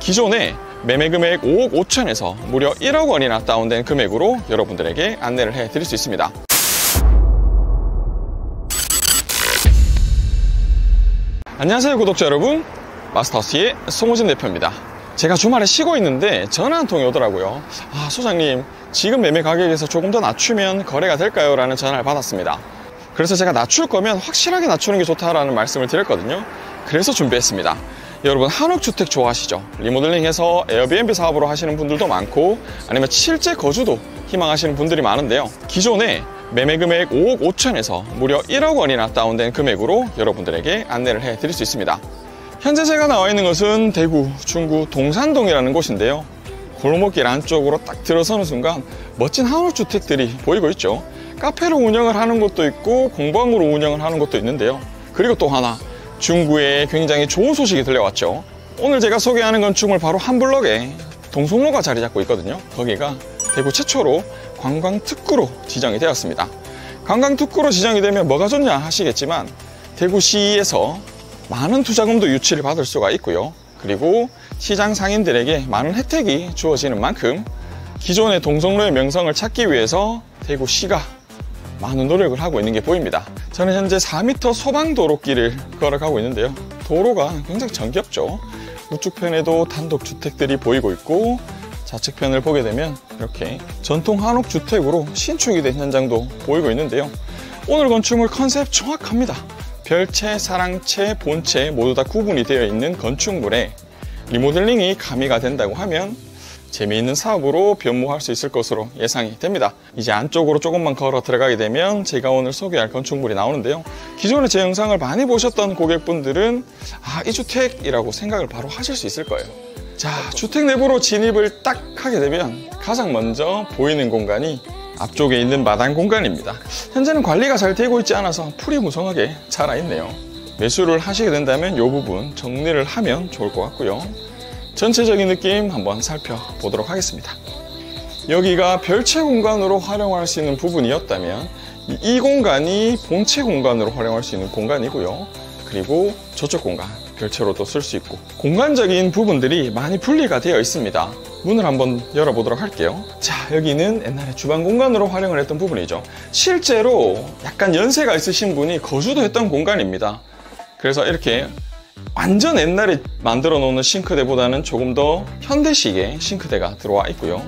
기존에 매매 금액 5억 5천에서 무려 1억 원이나 다운된 금액으로 여러분들에게 안내를 해드릴 수 있습니다. 안녕하세요 구독자 여러분, 마스터하우스의 송호진 대표입니다. 제가 주말에 쉬고 있는데 전화 한 통이 오더라고요. 소장님, 지금 매매 가격에서 조금 더 낮추면 거래가 될까요? 라는 전화를 받았습니다. 그래서 제가 낮출 거면 확실하게 낮추는 게 좋다라는 말씀을 드렸거든요. 그래서 준비했습니다. 여러분, 한옥주택 좋아하시죠? 리모델링해서 에어비앤비 사업으로 하시는 분들도 많고, 아니면 실제 거주도 희망하시는 분들이 많은데요. 기존에 매매 금액 5억 5천에서 무려 1억 원이나 다운된 금액으로 여러분들에게 안내를 해드릴 수 있습니다. 현재 제가 나와 있는 것은 대구 중구 동산동이라는 곳인데요. 골목길 안쪽으로 딱 들어서는 순간 멋진 한옥주택들이 보이고 있죠. 카페로 운영을 하는 곳도 있고 공방으로 운영을 하는 곳도 있는데요. 그리고 또 하나, 중구에 굉장히 좋은 소식이 들려왔죠. 오늘 제가 소개하는 건축물 바로 한 블럭에 동성로가 자리 잡고 있거든요. 거기가 대구 최초로 관광특구로 지정이 되었습니다. 관광특구로 지정이 되면 뭐가 좋냐 하시겠지만, 대구시에서 많은 투자금도 유치를 받을 수가 있고요. 그리고 시장 상인들에게 많은 혜택이 주어지는 만큼 기존의 동성로의 명성을 찾기 위해서 대구시가 많은 노력을 하고 있는 게 보입니다. 저는 현재 4m 소방도로길을 걸어가고 있는데요. 도로가 굉장히 정겹죠. 우측편에도 단독주택들이 보이고 있고, 좌측편을 보게 되면 이렇게 전통 한옥주택으로 신축이 된 현장도 보이고 있는데요. 오늘 건축물 컨셉 정확합니다. 별채, 사랑채, 본채 모두 다 구분이 되어 있는 건축물에 리모델링이 가미가 된다고 하면 재미있는 사업으로 변모할 수 있을 것으로 예상이 됩니다. 이제 안쪽으로 조금만 걸어 들어가게 되면 제가 오늘 소개할 건축물이 나오는데요. 기존에 제 영상을 많이 보셨던 고객분들은 이 주택이라고 생각을 바로 하실 수 있을 거예요. 자, 주택 내부로 진입을 딱 하게 되면 가장 먼저 보이는 공간이 앞쪽에 있는 마당 공간입니다. 현재는 관리가 잘 되고 있지 않아서 풀이 무성하게 자라있네요. 매수를 하시게 된다면 이 부분 정리를 하면 좋을 것 같고요. 전체적인 느낌 한번 살펴보도록 하겠습니다. 여기가 별채 공간으로 활용할 수 있는 부분이었다면 이 공간이 본채 공간으로 활용할 수 있는 공간이고요. 그리고 저쪽 공간 별채로도 쓸 수 있고, 공간적인 부분들이 많이 분리가 되어 있습니다. 문을 한번 열어보도록 할게요. 자, 여기는 옛날에 주방 공간으로 활용을 했던 부분이죠. 실제로 약간 연세가 있으신 분이 거주도 했던 공간입니다. 그래서 이렇게 완전 옛날에 만들어 놓는 싱크대보다는 조금 더 현대식의 싱크대가 들어와 있고요.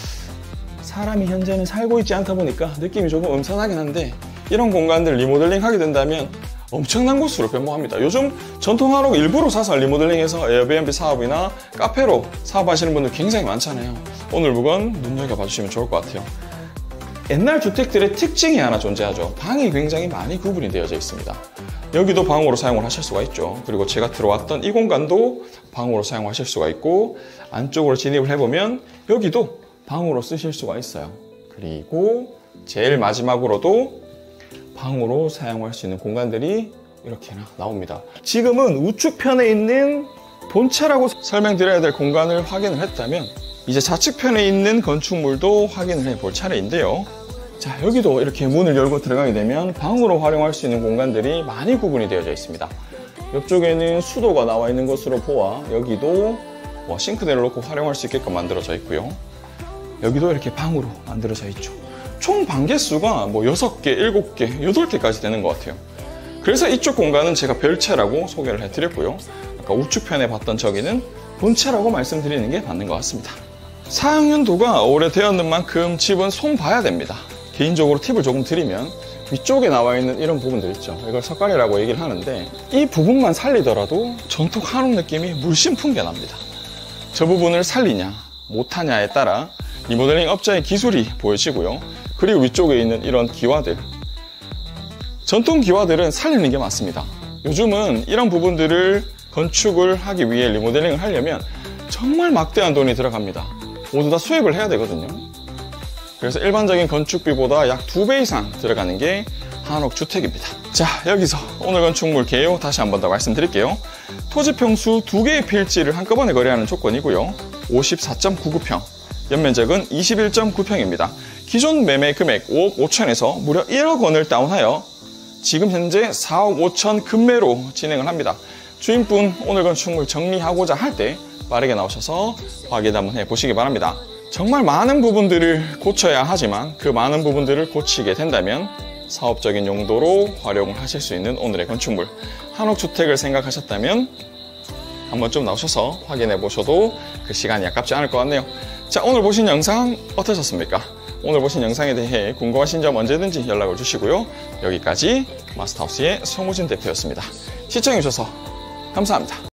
사람이 현재는 살고 있지 않다 보니까 느낌이 조금 음산하긴 한데, 이런 공간들 리모델링 하게 된다면 엄청난 곳으로 변모합니다. 요즘 전통 한옥 일부러 사서 리모델링해서 에어비앤비 사업이나 카페로 사업하시는 분들 굉장히 많잖아요. 오늘 물건 눈여겨봐 주시면 좋을 것 같아요. 옛날 주택들의 특징이 하나 존재하죠. 방이 굉장히 많이 구분이 되어져 있습니다. 여기도 방으로 사용을 하실 수가 있죠. 그리고 제가 들어왔던 이 공간도 방으로 사용하실 수가 있고, 안쪽으로 진입을 해보면 여기도 방으로 쓰실 수가 있어요. 그리고 제일 마지막으로도 방으로 사용할 수 있는 공간들이 이렇게나 나옵니다. 지금은 우측편에 있는 본체라고 설명드려야 될 공간을 확인을 했다면, 이제 좌측편에 있는 건축물도 확인을 해볼 차례인데요. 자, 여기도 이렇게 문을 열고 들어가게 되면 방으로 활용할 수 있는 공간들이 많이 구분이 되어져 있습니다. 옆쪽에는 수도가 나와 있는 것으로 보아 여기도 싱크대를 놓고 활용할 수 있게끔 만들어져 있고요. 여기도 이렇게 방으로 만들어져 있죠. 총 방 개수가 6개, 7개, 8개까지 되는 것 같아요. 그래서 이쪽 공간은 제가 별채라고 소개를 해드렸고요. 아까 우측편에 봤던 저기는 본채라고 말씀드리는 게 맞는 것 같습니다. 사용 연도가 오래되었는 만큼 집은 손 봐야 됩니다. 개인적으로 팁을 조금 드리면, 위쪽에 나와 있는 이런 부분들 있죠. 이걸 석가래라고 얘기를 하는데, 이 부분만 살리더라도 전통 한옥 느낌이 물씬 풍겨납니다. 저 부분을 살리냐 못하냐에 따라 리모델링 업자의 기술이 보여지고요. 그리고 위쪽에 있는 이런 기와들, 전통 기와들은 살리는 게 맞습니다. 요즘은 이런 부분들을 건축을 하기 위해 리모델링을 하려면 정말 막대한 돈이 들어갑니다. 모두 다 수입을 해야 되거든요. 그래서 일반적인 건축비보다 약 2배 이상 들어가는 게 한옥주택입니다. 자, 여기서 오늘 건축물 개요 다시 한 번 더 말씀드릴게요. 토지 평수 2개의 필지를 한꺼번에 거래하는 조건이고요. 54.99평, 연면적은 21.9평입니다. 기존 매매 금액 5억 5천에서 무려 1억 원을 다운하여 지금 현재 4억 5천 급매로 진행을 합니다. 주인분 오늘 건축물 정리하고자 할 때 빠르게 나오셔서 확인 한번 해보시기 바랍니다. 정말 많은 부분들을 고쳐야 하지만 그 많은 부분들을 고치게 된다면 사업적인 용도로 활용을 하실 수 있는 오늘의 건축물, 한옥주택을 생각하셨다면 한번 좀 나오셔서 확인해 보셔도 그 시간이 아깝지 않을 것 같네요. 자, 오늘 보신 영상 어떠셨습니까? 오늘 보신 영상에 대해 궁금하신 점 언제든지 연락을 주시고요. 여기까지 마스터하우스의 송우진 대표였습니다. 시청해 주셔서 감사합니다.